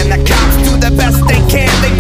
And the cops do the best they can. They